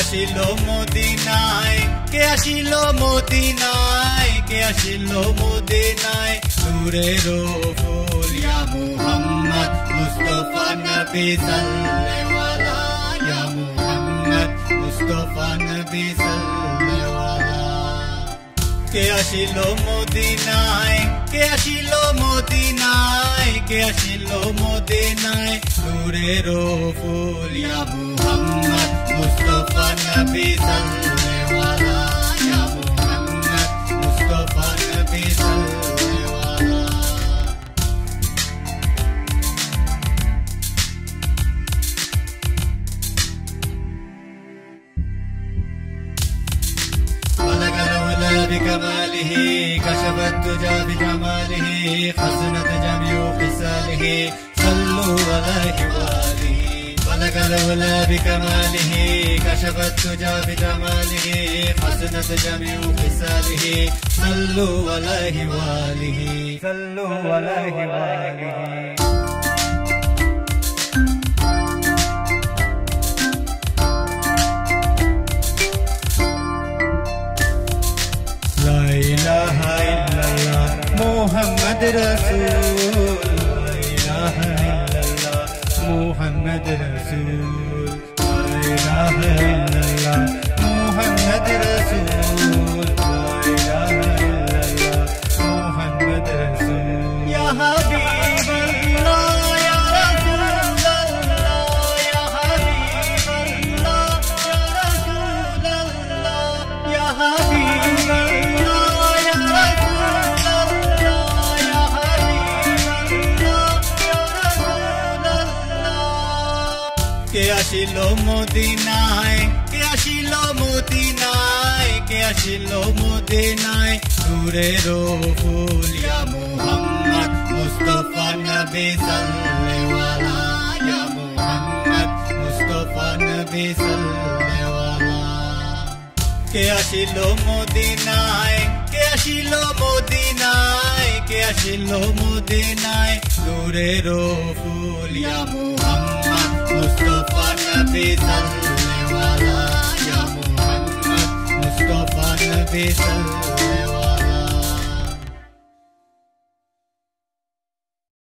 আসিল মদিনায়, কে আসিল মদিনায়, কে আসিল মদিনায়, নূরের ফুল ইয়া মুহাম্মদ মুস্তাফা নবী সাল্লাল্লাহু আলাইহি ইয়া মুহাম্মদ মুস্তাফা নবী সাল্লাল্লাহু আলাইহি। কে আসিল মদিনায়, কে আসিল মদিনায়, কে আসিল মদিনায়, নূরের ফুল ইয়া মুহাম্মদ মুস্তাফা নবী সাল্লাল্লাহু আলাইহি ইয়া মুহাম্মদ মুস্তাফা নবী সাল্লাল্লাহু আলাইহি। بلغ العلا بكماله كشف الدجى بجماله حسنت جميع خصاله صلوا عليه وآله. بلغ العلا بكماله كشف الدجى بجماله حسنت جميع خصاله صلوا عليه وآله صلوا عليه وآله. لا إله إلا الله محمد رسول، لا إله إلا الله محمد رسول، لا إله إلا الله محمد رسول، لا إله إلا الله محمد رسول. يا حبيب الله يا رسول الله يا حبيب الله يا رسول الله يا حبيب الله يا رسول الله يا حبيب الله يا رسول الله. কে আসিল মদিনায়, কে আসিল মদিনায়, কে আসিল মদিনায়, নূরের ফুল ইয়া মুহাম্মদ মুস্তাফা নবী সাল্লাল্লাহু আলাইহি ইয়া মুহাম্মদ মুস্তাফা নবী সাল্লাল্লাহু আলাইহি। কে আসিল মদিনায়, কে আসিল মদিনায়, কে আসিল মদিনায়, নূরের ফুল ইয়া মুহাম্মদ মুস্তাফা নবী সাল্লাল্লাহু আলাইহি ইয়া মুহাম্মদ মুস্তাফা নবী সাল্লাল্লাহু